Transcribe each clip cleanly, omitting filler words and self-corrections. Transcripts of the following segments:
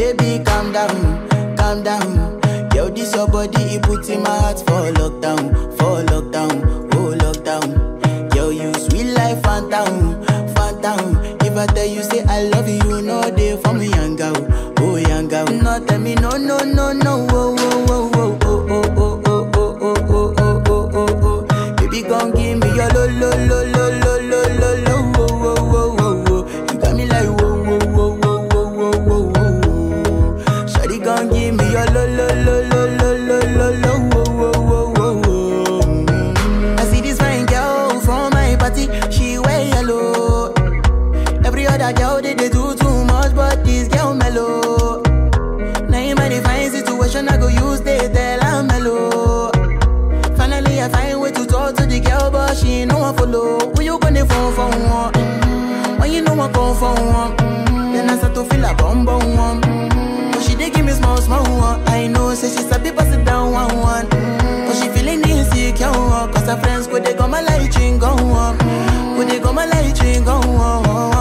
Baby, calm down. Yo, this your body, it puts in my heart for lockdown, oh lockdown. Yo, you sweet life, phantom. If I tell you say I love you, no day for me, yanga, oh yanga. No tell me no, oh, oh, oh, oh, oh, oh, oh, oh, oh, oh, oh, oh, oh, oh. Baby, gon' give me your lo, lo, lo, lo, lo, lo, lo, lo, oh, oh, oh, oh, oh. You got me like whoa, whoa, whoa, whoa, whoa, whoa, whoa, whoa. Shawty gon' give me your lo, lo, lo, lo, lo, lo, lo, lo, oh, oh, oh, oh, oh. I see this fine girl from my party, she wear yellow. Every other girl they do too much, but this girl mellow. Naim I define situation, I go use they tell I'm mellow. Finally I find way to talk to the girl, but she ain't no one follow. Who you gonna phone for one? When you know I come for one, then I start to feel a bum bum one. But she dey give me small one. I know say she's a bit pass it down one. But she feeling insecure, cause her friends go they come my light ring go on. Go they come my light ring go on.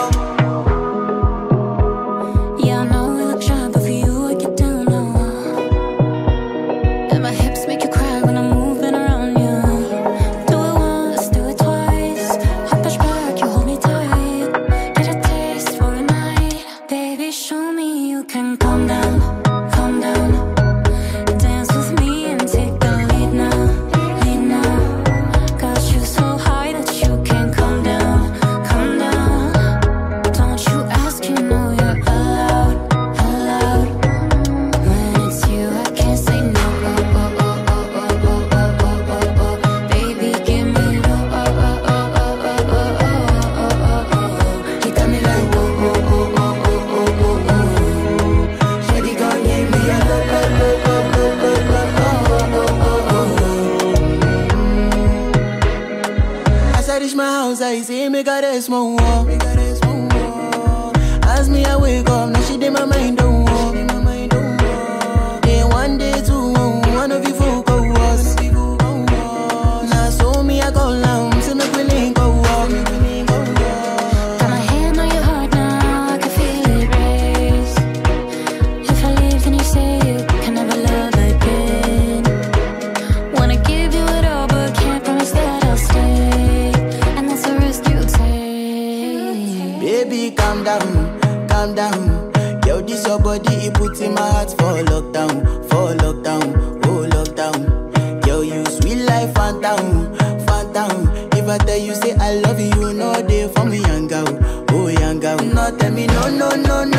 I say make her rest more. As me I wake up, now she did my mind don't walk. Then one day two, one of you folk go was. Now so me I go down, see me willing go walk. Got my hand on your heart now, I can feel it race. If I leave then you say you can never love again. Wanna give you it all but can't promise that I'll stay. Baby, calm down. Yo, this your body, it puts in my heart for lockdown, oh lockdown. Yo, you sweet life, phantom. If I tell you say I love you, no day for me, yanga, oh yanga. No tell me no,